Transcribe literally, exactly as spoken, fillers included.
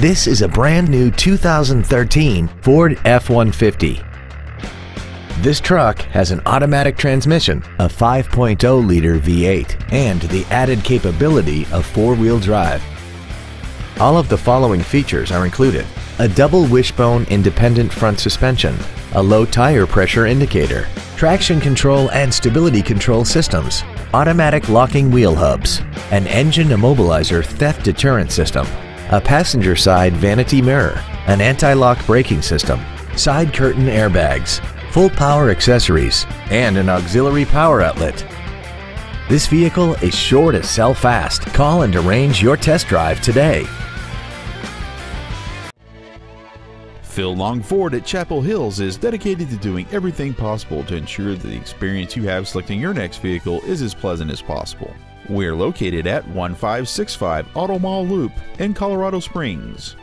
This is a brand new two thousand thirteen Ford F one fifty. This truck has an automatic transmission, a five point oh liter V eight, and the added capability of four-wheel drive. All of the following features are included: a double wishbone independent front suspension, a low tire pressure indicator, traction control and stability control systems, automatic locking wheel hubs, an engine immobilizer theft deterrent system, a passenger side vanity mirror, an anti-lock braking system, side curtain airbags, full power accessories, and an auxiliary power outlet. This vehicle is sure to sell fast. Call and arrange your test drive today. Phil Long Ford at Chapel Hills is dedicated to doing everything possible to ensure that the experience you have selecting your next vehicle is as pleasant as possible. We're located at one five six five Auto Mall Loop in Colorado Springs.